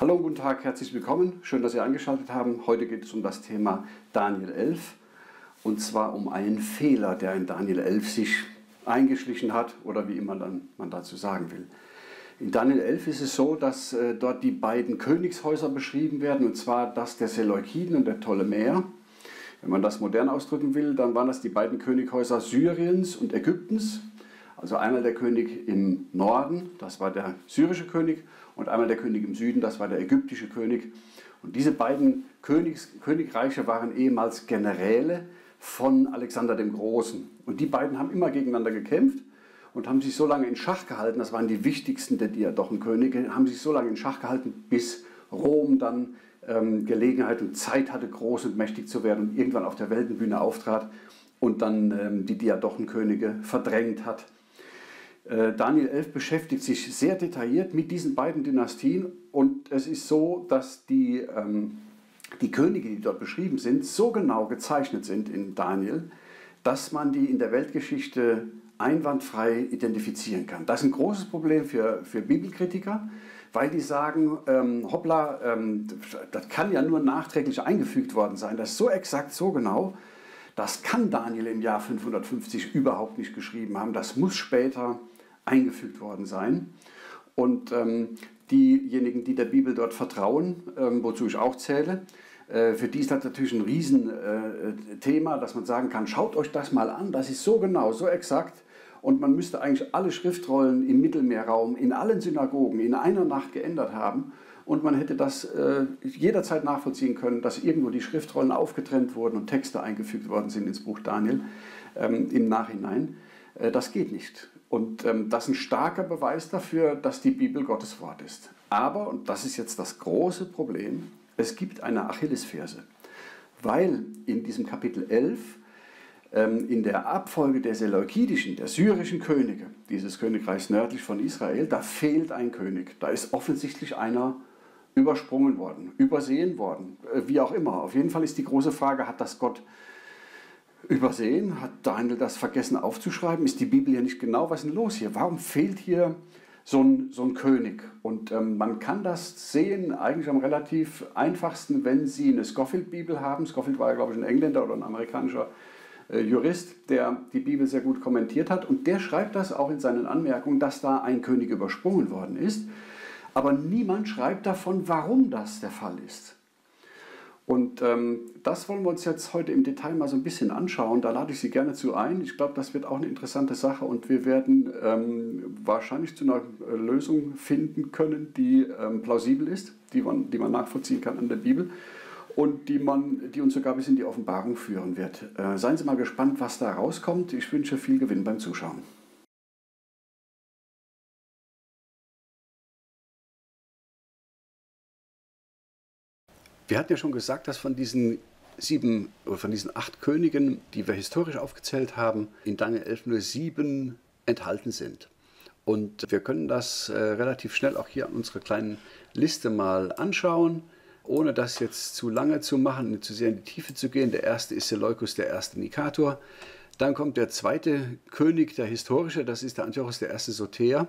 Hallo, guten Tag, herzlich willkommen. Schön, dass Sie eingeschaltet haben. Heute geht es um das Thema Daniel 11 und zwar um einen Fehler, der in Daniel 11 sich eingeschlichen hat oder wie immer man dazu sagen will. In Daniel 11 ist es so, dass dort die beiden Königshäuser beschrieben werden, und zwar das der Seleukiden und der Ptolemäer. Wenn man das modern ausdrücken will, dann waren das die beiden Könighäuser Syriens und Ägyptens. Also einmal der König im Norden, das war der syrische König, und einmal der König im Süden, das war der ägyptische König. Und diese beiden Königreiche waren ehemals Generäle von Alexander dem Großen. Und die beiden haben immer gegeneinander gekämpft und haben sich so lange in Schach gehalten, das waren die wichtigsten der Diadochenkönige, haben sich so lange in Schach gehalten, bis Rom dann Gelegenheit und Zeit hatte, groß und mächtig zu werden und irgendwann auf der Weltenbühne auftrat und dann die Diadochenkönige verdrängt hat. Daniel 11 beschäftigt sich sehr detailliert mit diesen beiden Dynastien, und es ist so, dass die Könige, die dort beschrieben sind, so genau gezeichnet sind in Daniel, dass man die in der Weltgeschichte einwandfrei identifizieren kann. Das ist ein großes Problem für Bibelkritiker, weil die sagen, hoppla, das kann ja nur nachträglich eingefügt worden sein, das ist so exakt, so genau. Das kann Daniel im Jahr 550 überhaupt nicht geschrieben haben. Das muss später eingefügt worden sein. Und diejenigen, die der Bibel dort vertrauen, wozu ich auch zähle, für die ist das natürlich ein Riesenthema, dass man sagen kann, schaut euch das mal an, das ist so genau, so exakt. Und man müsste eigentlich alle Schriftrollen im Mittelmeerraum, in allen Synagogen in einer Nacht geändert haben. Und man hätte das jederzeit nachvollziehen können, dass irgendwo die Schriftrollen aufgetrennt wurden und Texte eingefügt worden sind ins Buch Daniel im Nachhinein. Das geht nicht. Und das ist ein starker Beweis dafür, dass die Bibel Gottes Wort ist. Aber, und das ist jetzt das große Problem, es gibt eine Achillesferse. Weil in diesem Kapitel 11 in der Abfolge der seleukidischen, der syrischen Könige, dieses Königreichs nördlich von Israel, da fehlt ein König. Da ist offensichtlich einer übersprungen worden, übersehen worden, wie auch immer. Auf jeden Fall ist die große Frage, hat das Gott übersehen? Hat Daniel das vergessen aufzuschreiben? Ist die Bibel ja nicht genau? Was ist denn los hier? Warum fehlt hier so ein König? Und man kann das sehen eigentlich am relativ einfachsten, wenn Sie eine Scofield-Bibel haben. Scofield war ja, glaube ich, ein Engländer oder ein amerikanischer Jurist, der die Bibel sehr gut kommentiert hat. Und der schreibt das auch in seinen Anmerkungen, dass da ein König übersprungen worden ist. Aber niemand schreibt davon, warum das der Fall ist. Und das wollen wir uns jetzt heute im Detail mal so ein bisschen anschauen. Da lade ich Sie gerne zu ein. Ich glaube, das wird auch eine interessante Sache, und wir werden wahrscheinlich zu einer Lösung finden können, die plausibel ist, die man nachvollziehen kann an der Bibel und die uns sogar bis in die Offenbarung führen wird. Seien Sie mal gespannt, was da rauskommt. Ich wünsche viel Gewinn beim Zuschauen. Wir hatten ja schon gesagt, dass von diesen 8 Königen, die wir historisch aufgezählt haben, in Daniel 11 nur 7 enthalten sind. Und wir können das relativ schnell auch hier an unserer kleinen Liste mal anschauen, ohne das jetzt zu lange zu machen, zu sehr in die Tiefe zu gehen. Der erste ist Seleukus, der erste Nikator. Dann kommt der zweite König, der historische, das ist der Antiochos, der erste Soter.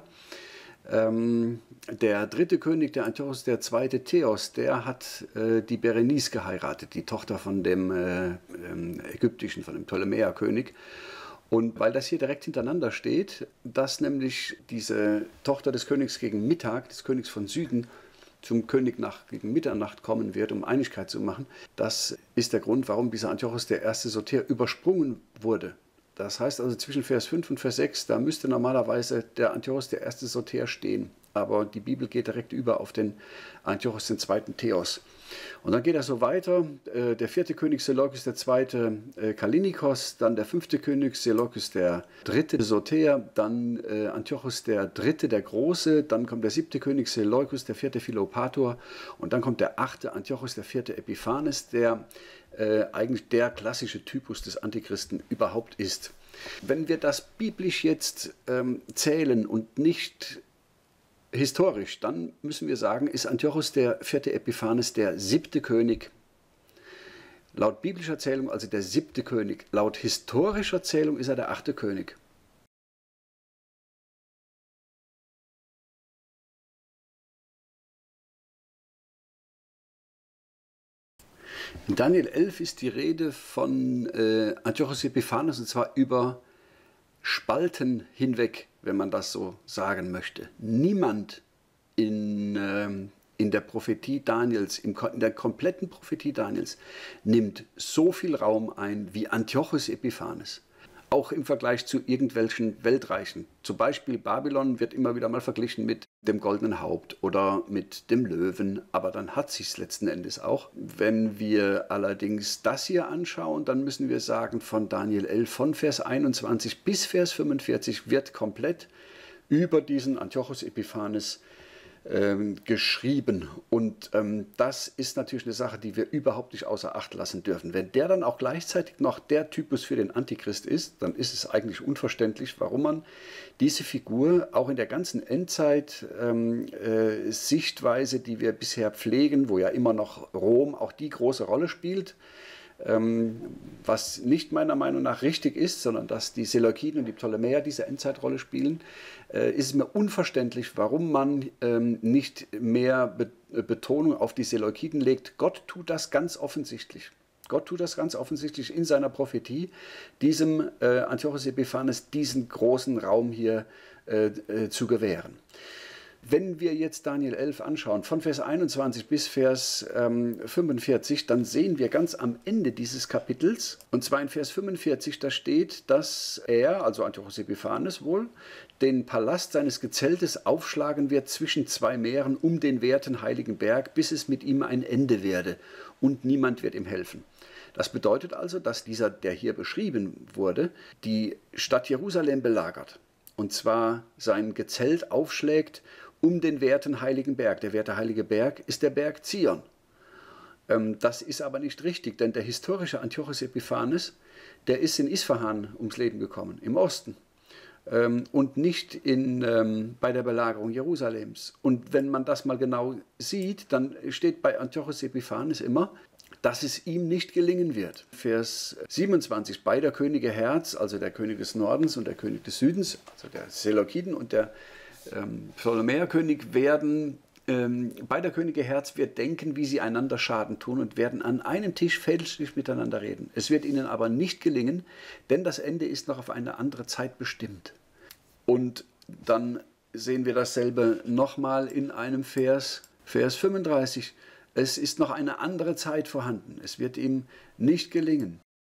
Der dritte König, der Antiochos II. Theos, der hat die Berenice geheiratet, die Tochter von dem ägyptischen, von dem Ptolemäerkönig. Und weil das hier direkt hintereinander steht, dass nämlich diese Tochter des Königs gegen Mittag, des Königs von Süden, zum König gegen Mitternacht kommen wird, um Einigkeit zu machen, das ist der Grund, warum dieser Antiochos I. Soter übersprungen wurde. Das heißt also zwischen Vers 5 und Vers 6, da müsste normalerweise der Antiochos I. Soter stehen. Aber die Bibel geht direkt über auf den Antiochos II. Theos. Und dann geht er so weiter. Der vierte König Seleukus II. Kallinikos, dann der fünfte König Seleukus III. Soter, dann Antiochos III. Der Große, dann kommt der siebte König Seleukus IV. Philopator und dann kommt der achte Antiochos IV. Epiphanes, der eigentlich der klassische Typus des Antichristen überhaupt ist. Wenn wir das biblisch jetzt zählen und nicht historisch, dann müssen wir sagen, ist Antiochos IV. Epiphanes der siebte König. Laut biblischer Zählung also der siebte König. Laut historischer Zählung ist er der achte König. In Daniel 11 ist die Rede von Antiochos Epiphanes, und zwar über Spalten hinweg, wenn man das so sagen möchte. Niemand in der Prophetie Daniels, in der kompletten Prophetie Daniels, nimmt so viel Raum ein wie Antiochos Epiphanes. Auch im Vergleich zu irgendwelchen Weltreichen. Zum Beispiel Babylon wird immer wieder mal verglichen mit dem goldenen Haupt oder mit dem Löwen, aber dann hat sich es letzten Endes auch. Wenn wir allerdings das hier anschauen, dann müssen wir sagen, von Daniel 11, von Vers 21 bis Vers 45 wird komplett über diesen Antiochos Epiphanes geschrieben. Und das ist natürlich eine Sache, die wir überhaupt nicht außer Acht lassen dürfen. Wenn der dann auch gleichzeitig noch der Typus für den Antichrist ist, dann ist es eigentlich unverständlich, warum man diese Figur auch in der ganzen Endzeit-Sichtweise, die wir bisher pflegen, wo ja immer noch Rom auch die große Rolle spielt, was nicht meiner Meinung nach richtig ist, sondern dass die Seleukiden und die Ptolemäer diese Endzeitrolle spielen, ist es mir unverständlich, warum man nicht mehr Betonung auf die Seleukiden legt. Gott tut das ganz offensichtlich. Gott tut das ganz offensichtlich in seiner Prophetie, diesem Antiochos Epiphanes diesen großen Raum hier zu gewähren. Wenn wir jetzt Daniel 11 anschauen, von Vers 21 bis Vers 45, dann sehen wir ganz am Ende dieses Kapitels, und zwar in Vers 45, da steht, dass er, also Antiochos Epiphanes wohl, den Palast seines Gezeltes aufschlagen wird zwischen zwei Meeren um den werten heiligen Berg, bis es mit ihm ein Ende werde, und niemand wird ihm helfen. Das bedeutet also, dass dieser, der hier beschrieben wurde, die Stadt Jerusalem belagert, und zwar sein Gezelt aufschlägt um den werten heiligen Berg. Der werte heilige Berg ist der Berg Zion. Das ist aber nicht richtig, denn der historische Antiochos Epiphanes, der ist in Isfahan ums Leben gekommen, im Osten, und nicht bei der Belagerung Jerusalems. Und wenn man das mal genau sieht, dann steht bei Antiochos Epiphanes immer, dass es ihm nicht gelingen wird. Vers 27, beider Könige Herz, also der König des Nordens und der König des Südens, also der Seleukiden und der Ptolemäerkönig werden, beider Könige Herz wird denken, wie sie einander Schaden tun, und werden an einem Tisch fälschlich miteinander reden. Es wird ihnen aber nicht gelingen, denn das Ende ist noch auf eine andere Zeit bestimmt. Und dann sehen wir dasselbe nochmal in einem Vers 35. Es ist noch eine andere Zeit vorhanden. Es wird ihm nicht gelingen.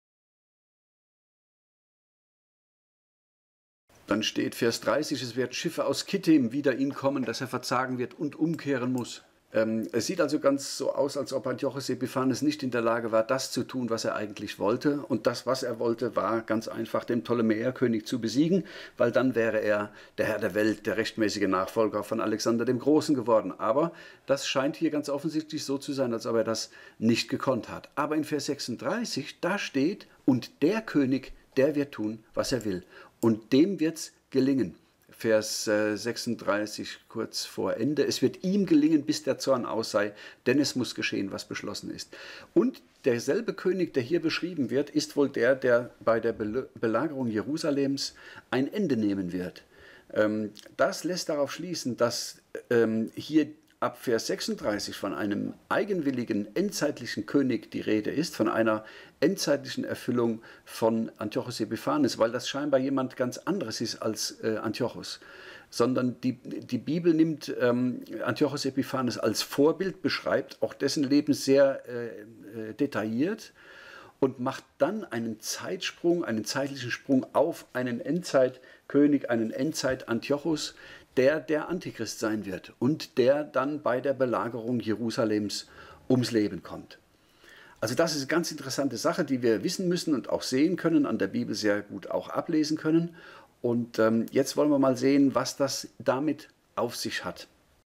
Dann steht Vers 30, es werden Schiffe aus Kittim wider ihn kommen, dass er verzagen wird und umkehren muss. Es sieht also ganz so aus, als ob Antiochos Epiphanes nicht in der Lage war, das zu tun, was er eigentlich wollte. Und das, was er wollte, war ganz einfach, den Ptolemäerkönig zu besiegen, weil dann wäre er der Herr der Welt, der rechtmäßige Nachfolger von Alexander dem Großen geworden. Aber das scheint hier ganz offensichtlich so zu sein, als ob er das nicht gekonnt hat. Aber in Vers 36, da steht, und der König, der wird tun, was er will. Und dem wird es gelingen. Vers 36, kurz vor Ende. Es wird ihm gelingen, bis der Zorn aus sei, denn es muss geschehen, was beschlossen ist. Und derselbe König, der hier beschrieben wird, ist wohl der, der bei der Belagerung Jerusalems ein Ende nehmen wird. Das lässt darauf schließen, dass hier ab Vers 36 von einem eigenwilligen, endzeitlichen König die Rede ist, von einer endzeitlichen Erfüllung von Antiochos Epiphanes, weil das scheinbar jemand ganz anderes ist als Antiochos. Sondern die Bibel nimmt Antiochos Epiphanes als Vorbild, beschreibt auch dessen Leben sehr detailliert und macht dann einen Zeitsprung, einen zeitlichen Sprung auf einen Endzeitkönig, einen Endzeit-Antiochos, der Antichrist sein wird und der dann bei der Belagerung Jerusalems ums Leben kommt. Also das ist eine ganz interessante Sache, die wir wissen müssen und auch sehen können, an der Bibel sehr gut auch ablesen können. Und jetzt wollen wir mal sehen, was das damit auf sich hat.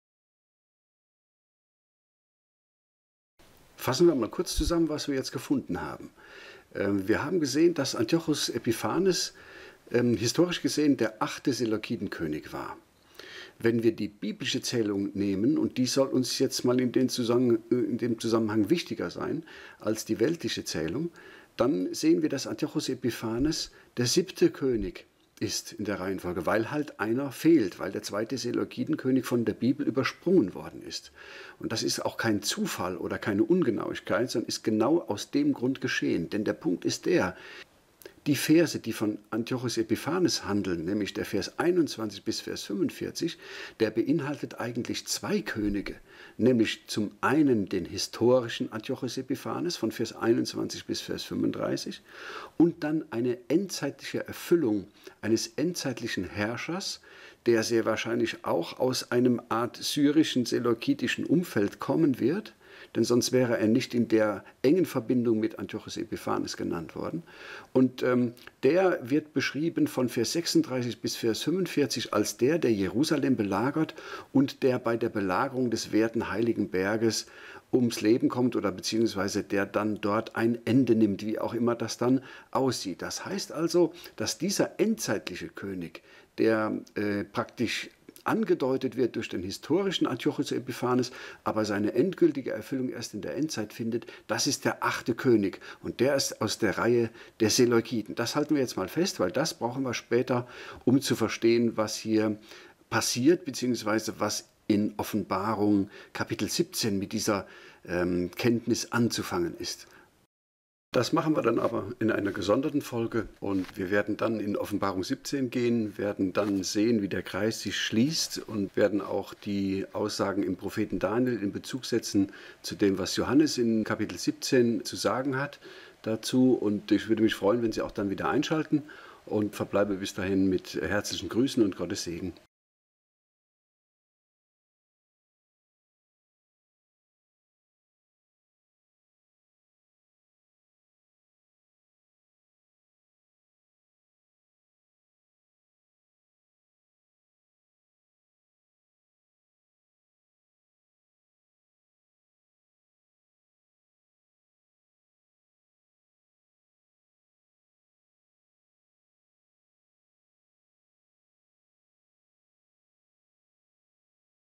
Fassen wir mal kurz zusammen, was wir jetzt gefunden haben. Wir haben gesehen, dass Antiochos Epiphanes historisch gesehen der 8. Seleukidenkönig war. Wenn wir die biblische Zählung nehmen, und die soll uns jetzt mal in dem Zusammenhang wichtiger sein als die weltliche Zählung, dann sehen wir, dass Antiochos Epiphanes der 7. König ist in der Reihenfolge, weil halt einer fehlt, weil der zweite Seleukidenkönig von der Bibel übersprungen worden ist. Und das ist auch kein Zufall oder keine Ungenauigkeit, sondern ist genau aus dem Grund geschehen. Denn der Punkt ist der, die Verse, die von Antiochos Epiphanes handeln, nämlich der Vers 21 bis Vers 45, der beinhaltet eigentlich zwei Könige, nämlich zum einen den historischen Antiochos Epiphanes von Vers 21 bis Vers 35 und dann eine endzeitliche Erfüllung eines endzeitlichen Herrschers, der sehr wahrscheinlich auch aus einem Art syrischen, seleukidischen Umfeld kommen wird, denn sonst wäre er nicht in der engen Verbindung mit Antiochos Epiphanes genannt worden. Und der wird beschrieben von Vers 36 bis Vers 45 als der Jerusalem belagert und der bei der Belagerung des werten heiligen Berges ums Leben kommt oder beziehungsweise der dann dort ein Ende nimmt, wie auch immer das dann aussieht. Das heißt also, dass dieser endzeitliche König, der praktisch angedeutet wird durch den historischen Antiochos Epiphanes, aber seine endgültige Erfüllung erst in der Endzeit findet, das ist der 8. König und der ist aus der Reihe der Seleukiden. Das halten wir jetzt mal fest, weil das brauchen wir später, um zu verstehen, was hier passiert, beziehungsweise was in Offenbarung Kapitel 17 mit dieser Kenntnis anzufangen ist. Das machen wir dann aber in einer gesonderten Folge und wir werden dann in Offenbarung 17 gehen, werden dann sehen, wie der Kreis sich schließt und werden auch die Aussagen im Propheten Daniel in Bezug setzen zu dem, was Johannes in Kapitel 17 zu sagen hat dazu. Und ich würde mich freuen, wenn Sie auch dann wieder einschalten und verbleibe bis dahin mit herzlichen Grüßen und Gottes Segen.